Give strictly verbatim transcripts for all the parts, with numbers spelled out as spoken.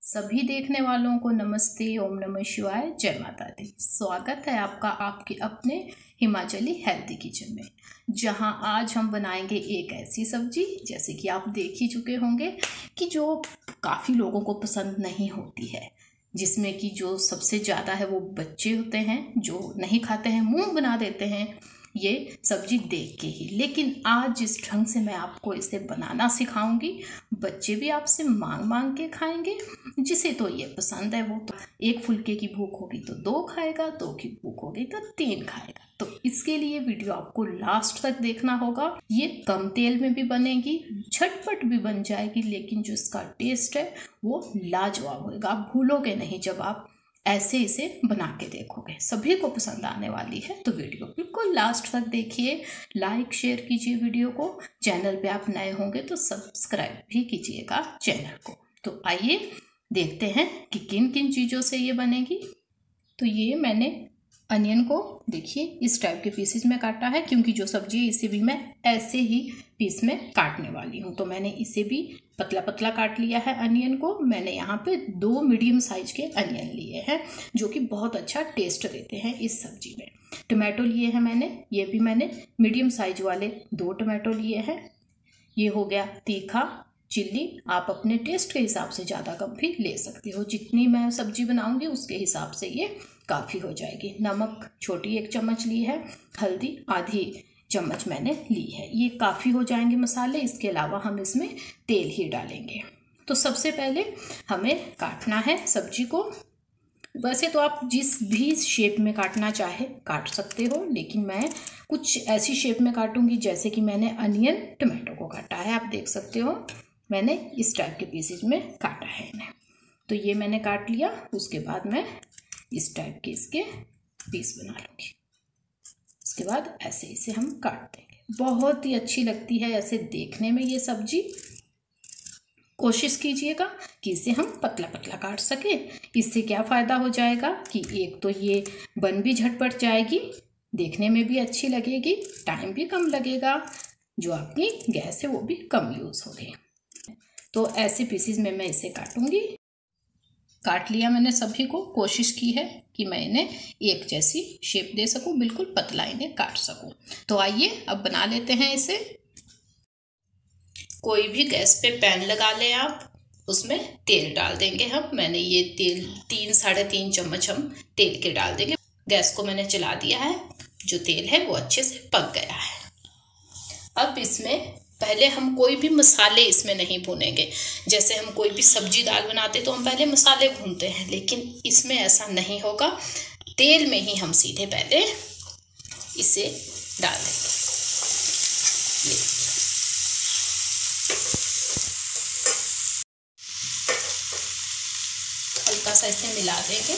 सभी देखने वालों को नमस्ते, ओम नमः शिवाय, जय माता दी। स्वागत है आपका आपके अपने हिमाचली हेल्दी किचन में, जहां आज हम बनाएंगे एक ऐसी सब्जी जैसे कि आप देख ही चुके होंगे कि जो काफ़ी लोगों को पसंद नहीं होती है, जिसमें कि जो सबसे ज़्यादा है वो बच्चे होते हैं जो नहीं खाते हैं, मुंह बना देते हैं ये सब्जी देख के ही। लेकिन आज जिस ढंग से मैं आपको इसे बनाना सिखाऊंगी, बच्चे भी आपसे मांग मांग के खाएंगे। जिसे तो ये पसंद है वो तो एक फुल्के की भूख होगी तो दो खाएगा, दो की भूख होगी तो तीन खाएगा। तो इसके लिए वीडियो आपको लास्ट तक देखना होगा। ये कम तेल में भी बनेगी, झटपट भी बन जाएगी, लेकिन जो इसका टेस्ट है वो लाजवाब होगा। आप भूलोगे नहीं जब आप ऐसे इसे बना के देखोगे, सभी को पसंद आने वाली है। तो वीडियो बिल्कुल लास्ट तक देखिए, लाइक शेयर कीजिए वीडियो को। चैनल पे आप नए होंगे तो सब्सक्राइब भी कीजिएगा चैनल को। तो आइए देखते हैं कि किन किन चीज़ों से ये बनेगी। तो ये मैंने अनियन को देखिए इस टाइप के पीसेस में काटा है, क्योंकि जो सब्जी है इसे भी मैं ऐसे ही पीस में काटने वाली हूँ। तो मैंने इसे भी पतला पतला काट लिया है। अनियन को मैंने यहाँ पे दो मीडियम साइज के अनियन लिए हैं जो कि बहुत अच्छा टेस्ट देते हैं इस सब्जी में। टमाटो लिए हैं मैंने, ये भी मैंने मीडियम साइज वाले दो टमाटो लिए हैं। ये हो गया तीखा चिल्ली, आप अपने टेस्ट के हिसाब से ज़्यादा कम भी ले सकते हो। जितनी मैं सब्जी बनाऊंगी उसके हिसाब से ये काफ़ी हो जाएगी। नमक छोटी एक चम्मच ली है, हल्दी आधी चम्मच मैंने ली है। ये काफ़ी हो जाएंगे मसाले। इसके अलावा हम इसमें तेल ही डालेंगे। तो सबसे पहले हमें काटना है सब्जी को। वैसे तो आप जिस भी शेप में काटना चाहे काट सकते हो, लेकिन मैं कुछ ऐसी शेप में काटूंगी जैसे कि मैंने अनियन टमाटो को काटा है। आप देख सकते हो मैंने इस टाइप के पीसेज में काटा है इन्हें। तो ये मैंने काट लिया। उसके बाद मैं इस टाइप के इसके पीस बना लूँगी। उसके बाद ऐसे इसे हम काट देंगे। बहुत ही अच्छी लगती है ऐसे देखने में ये सब्जी। कोशिश कीजिएगा कि इसे हम पतला पतला काट सके। इससे क्या फ़ायदा हो जाएगा कि एक तो ये बन भी झटपट जाएगी, देखने में भी अच्छी लगेगी, टाइम भी कम लगेगा, जो आपकी गैस है वो भी कम यूज़ होगी। तो ऐसे पीसेस में मैं इसे काटूंगी। काट लिया मैंने सभी को। कोशिश की है कि मैं इन्हें एक जैसी शेप दे सकूं, बिल्कुल पतला इन्हें काट सकूं। तो आइए अब बना लेते हैं इसे। कोई भी गैस पे पैन लगा लें आप, उसमें तेल डाल देंगे हम। मैंने ये तेल तीन साढ़े तीन चम्मच हम तेल के डाल देंगे। गैस को मैंने चला दिया है। जो तेल है वो अच्छे से पक गया है। अब इसमें पहले हम कोई भी मसाले इसमें नहीं भूनेंगे। जैसे हम कोई भी सब्जी दाल बनाते तो हम पहले मसाले भूनते हैं, लेकिन इसमें ऐसा नहीं होगा। तेल में ही हम सीधे पहले इसे डाल देंगे। ये हल्का सा इसे मिला देंगे।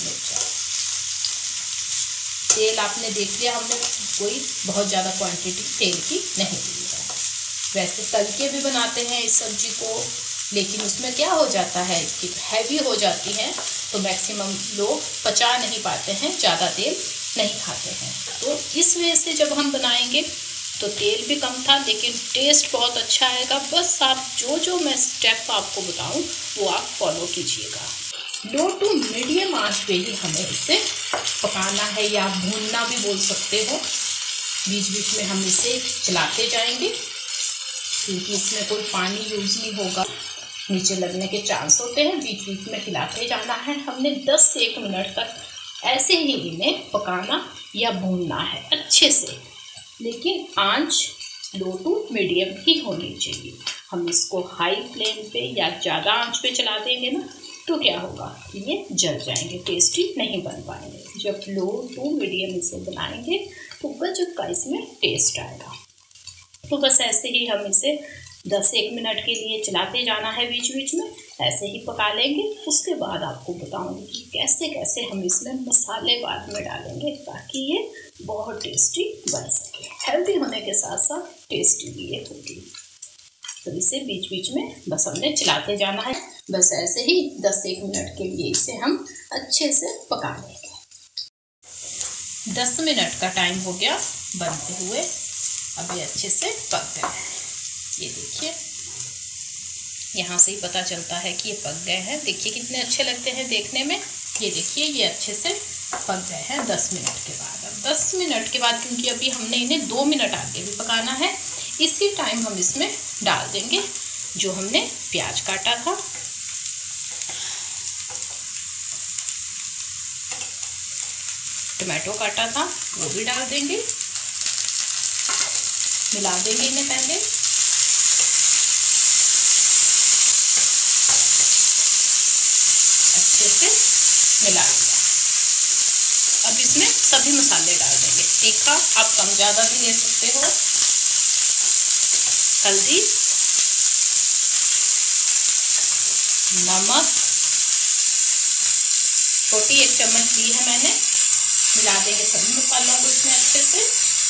तेल आपने देख लिया, हमने कोई बहुत ज़्यादा क्वांटिटी तेल की नहीं ली है। वैसे तल के भी बनाते हैं इस सब्जी को, लेकिन उसमें क्या हो जाता है कि हैवी हो जाती है, तो मैक्सिमम लोग पचा नहीं पाते हैं, ज़्यादा तेल नहीं खाते हैं। तो इस वजह से जब हम बनाएंगे तो तेल भी कम था, लेकिन टेस्ट बहुत अच्छा आएगा। बस आप जो जो मैं स्टेप आपको बताऊं वो आप फॉलो कीजिएगा। लो टू मीडियम आंच पे ही हमें इसे पकाना है, या आप भूनना भी बोल सकते हो। बीच बीच में हम इसे चलाते जाएंगे, क्योंकि इसमें कोई पानी यूज़ नहीं होगा, नीचे लगने के चांस होते हैं। बीच बीच में हिलाते जाना है। हमने दस से एक मिनट तक ऐसे ही इन्हें पकाना या भूनना है अच्छे से, लेकिन आंच लो टू मीडियम ही होनी चाहिए। हम इसको हाई फ्लेम पे या ज़्यादा आंच पे चला देंगे ना तो क्या होगा, ये जल जाएंगे, टेस्टी नहीं बन पाएंगे। जब लो टू मीडियम इसे बनाएंगे तो गजब का इसमें टेस्ट आएगा। तो बस ऐसे ही हम इसे दस एक मिनट के लिए चलाते जाना है, बीच बीच में ऐसे ही पका लेंगे। उसके बाद आपको बताऊंगी कि कैसे कैसे हम इसमें मसाले बाद में डालेंगे, ताकि ये बहुत टेस्टी बन सके। हेल्दी होने के साथ साथ टेस्टी भी ये होगी। तो इसे बीच बीच में बस हमने चलाते जाना है। बस ऐसे ही दस एक मिनट के लिए इसे हम अच्छे से पका लेंगे। दस मिनट का टाइम हो गया बनते हुए। अब ये अच्छे से पक गया है, ये देखिए। यहाँ से ही पता चलता है कि ये पक गए हैं। देखिए कितने अच्छे लगते हैं देखने में। ये देखिए ये अच्छे से पक गए हैं दस मिनट के बाद। अब दस मिनट के बाद, क्योंकि अभी हमने इन्हें दो मिनट आगे भी पकाना है, इसी टाइम हम इसमें डाल देंगे जो हमने प्याज काटा था, टमाटो काटा था, वो भी डाल देंगे। मिला देंगे इन्हें पहले। अच्छे से मिला दिया। अब इसमें सभी मसाले डाल देंगे। तीखा आप कम ज़्यादा भी ले सकते हो। हल्दी, नमक, छोटी एक चम्मच ली है मैंने। मिला देंगे सभी मसालों को इसमें अच्छे से।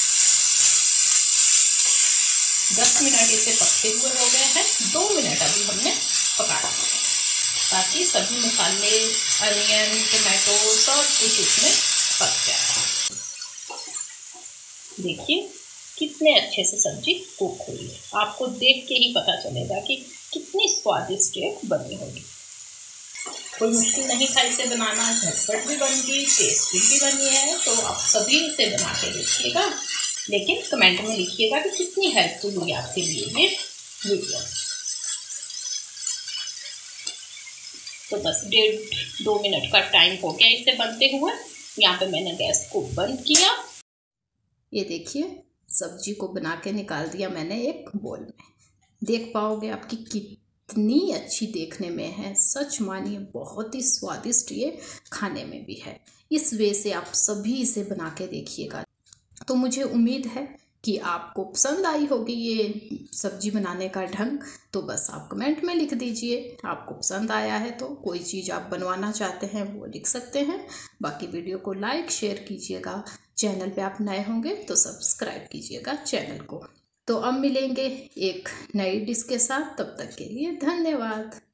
दस मिनट इसे पकते हुए हो गए हैं। दो मिनट अभी हमने पकाना है ताकि सभी मसाले, अनियन, टमाटो सब कुछ इसमें पक जाए। देखिए कितने अच्छे से सब्जी कुक हुई है। आपको देख के ही पता चलेगा कि कितनी स्वादिष्ट बनी होगी। कोई मुश्किल नहीं था इसे बनाना, झटपट भी बन गई, टेस्टी भी बनी है। तो आप सभी इसे बना के देखिएगा, लेकिन कमेंट में लिखिएगा कि कितनी हेल्पफुल हुई आपके लिए ये वीडियो। तो बस डेढ़ दो मिनट का टाइम हो गया इसे बनते हुए। यहाँ पे मैंने गैस को बंद किया। ये देखिए सब्जी को बना के निकाल दिया मैंने एक बोल में। देख पाओगे आपकी कितनी अच्छी देखने में है। सच मानिए बहुत ही स्वादिष्ट ये खाने में भी है। इस वे से आप सभी इसे बना के देखिएगा। तो मुझे उम्मीद है कि आपको पसंद आई होगी ये सब्जी बनाने का ढंग। तो बस आप कमेंट में लिख दीजिए आपको पसंद आया है। तो कोई चीज़ आप बनवाना चाहते हैं वो लिख सकते हैं। बाकी वीडियो को लाइक शेयर कीजिएगा। चैनल पे आप नए होंगे तो सब्सक्राइब कीजिएगा चैनल को। तो अब मिलेंगे एक नई डिश के साथ। तब तक के लिए धन्यवाद।